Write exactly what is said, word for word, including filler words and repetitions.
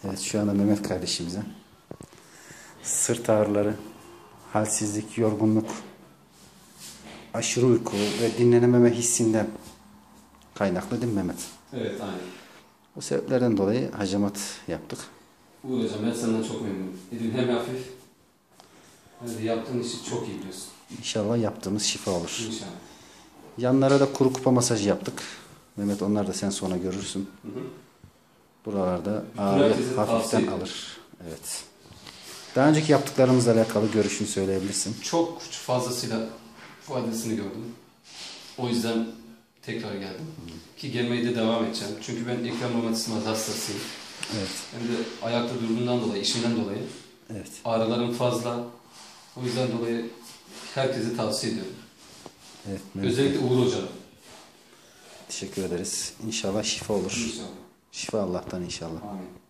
Evet, şu anda Mehmet kardeşimize sırt ağrıları, halsizlik, yorgunluk, aşırı uyku ve dinlenememe hissinden kaynaklı değil mi Mehmet? Evet, aynen. O sebeplerden dolayı hacamat yaptık. Uğur Hocam, ben senden çok memnunum. Elin hem hafif hem de yaptığın işi çok iyi biliyorsun. İnşallah yaptığımız şifa olur. İnşallah. Yanlara da kuru kupa masajı yaptık. Mehmet, onlar da sen sonra görürsün. Hı hı. Buralarda ağrı hafiften alır. Evet. Daha önceki yaptıklarımızla alakalı görüşünü söyleyebilirsin. Çok fazlasıyla faydasını gördüm. O yüzden tekrar geldim. Hı. Ki gelmeye de devam edeceğim. Çünkü ben ekrem romatizması hastasıyım. Evet. Hem de ayakta durduğumdan dolayı, işimden dolayı. Evet. Ağrılarım fazla. O yüzden dolayı herkese tavsiye ediyorum. Evet, özellikle Uğur Hocam. Teşekkür ederiz. İnşallah şifa olur. İnşallah. Şifa Allah'tan inşallah. Amin.